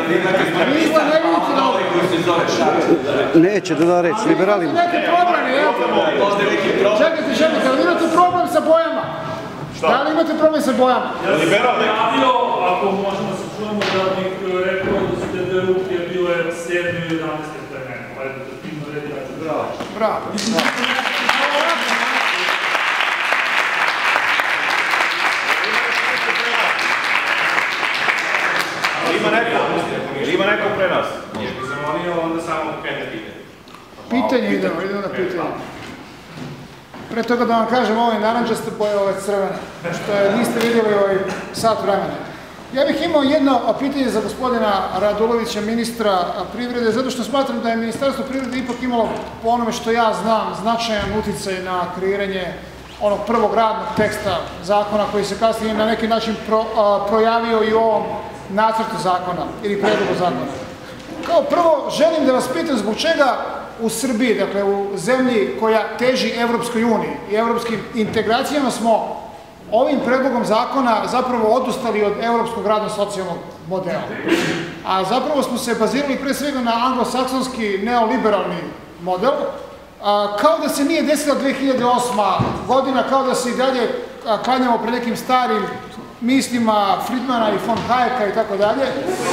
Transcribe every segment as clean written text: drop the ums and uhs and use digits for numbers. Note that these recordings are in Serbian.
Neće da da reč, liberalima. Čekajte, ali imate problem sa bojama? Da li imate problem sa bojama? Ja sam javio, ako možemo se čujemo, da bih rekao da su te dve ruke bile 7. i 11. termena. Pa je da tim naredi, ja ću bravo. Bravo. Ima neko pre nas? Nije bi zamolio, onda samo krene pitanje. Pitanje idemo na pitanje. Pre toga da vam kažem, ovo je naranđasta boja, ovo je crvena, što niste vidjeli sat vremena. Ja bih imao jedno pitanje za gospodina Radulovića, ministra privrede, zato što smatram da je Ministarstvo privrede ipak imalo, po onome što ja znam, značajan uticaj na kreiranje onog prvog radnog teksta zakona koji se kasnije na neki način projavio i u ovom nacrtu zakona ili predlogu zakona. Kao prvo, želim da vas pitam zbog čega u Srbiji, dakle u zemlji koja teži Evropskoj uniji i evropskim integracijama, smo ovim predlogom zakona zapravo odustali od evropskog radno-socijalnog modela. A zapravo smo se bazirali pre svega na anglosaksonski neoliberalni model, kao da se nije desila 2008. godina, kao da se i dalje klanjamo pred nekim starim mislima Friedmana i von Hayeka i tako dalje.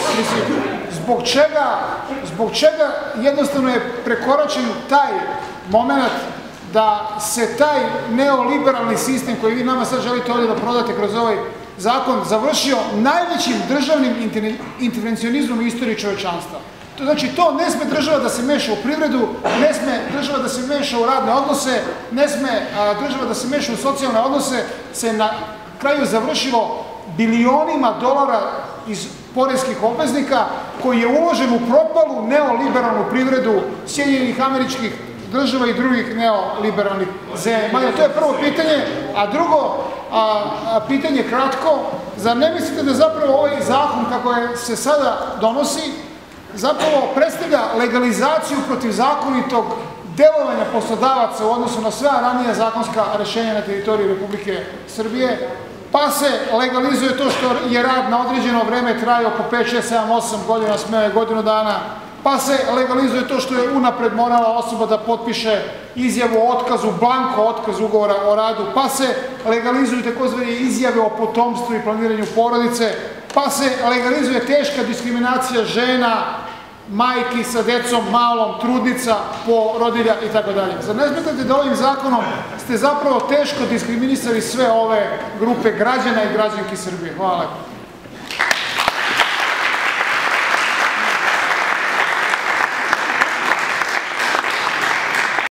Zbog čega jednostavno je prekoračen taj moment da se taj neoliberalni sistem koji vi nama sad želite ovdje da prodate kroz ovaj zakon završio najvećim državnim intervencionizmom u istoriji čovečanstva. Znači, to ne sme država da se meša u privredu, ne sme država da se meša u radne odnose, ne sme država da se meša u socijalne odnose, se na kraju završilo bilionima dolara iz poreskih obveznika koji je uložen u propalu neoliberalnu privredu Sjedinjenih Američkih Država i drugih neoliberalnih zemalja. To je prvo pitanje, a drugo pitanje kratko, zar ne mislite da zapravo ovaj zakon kako se sada donosi zapravo predstavlja legalizaciju protivzakonitog delovanja poslodavaca u odnosu na sve ranije zakonska rešenja na teritoriji Republike Srbije, pa se legalizuje to što je rad na određeno vreme trajao po 5, 6, 7, 8 godina, smeo je godinu dana, pa se legalizuje to što je unapred morala osoba da potpiše izjavu o otkazu, blanko otkaz ugovora o radu, pa se legalizuju takozvane izjave o potomstvu i planiranju porodice, pa se legalizuje teška diskriminacija žena, majki sa decom, malom, trudnica, porodilja i tako dalje. Zar ne smatrate da ovim zakonom ste zapravo teško diskriminisali sve ove grupe građana i građanki Srbije? Hvala.